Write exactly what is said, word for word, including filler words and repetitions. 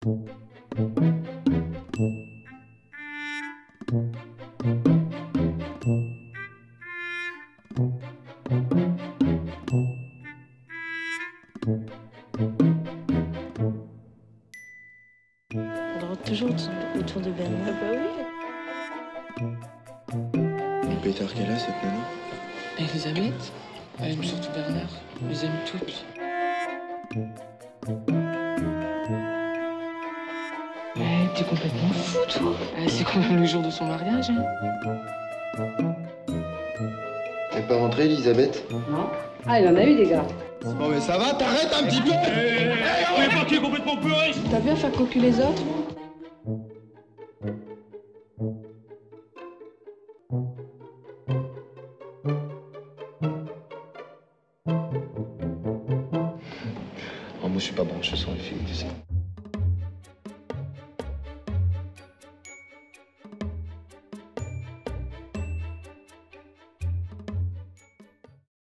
On rentre toujours autour de Bernard. Ah bah oui. Le pétard qu'elle a, cette nana. Elisabeth, elle aime surtout Bernard. Je les aime toutes. Eh, t'es complètement fou, toi. Eh, c'est quand même le jour de son mariage, hein. Elle n'est pas rentrée, Elisabeth? Non. Ah, il en a eu des gars. Bon, mais ça va, t'arrêtes un petit peu. On est parti complètement pleuré. T'as bien fait cocu les autres? Oh, moi, je suis pas branché sur les filles, tu sais.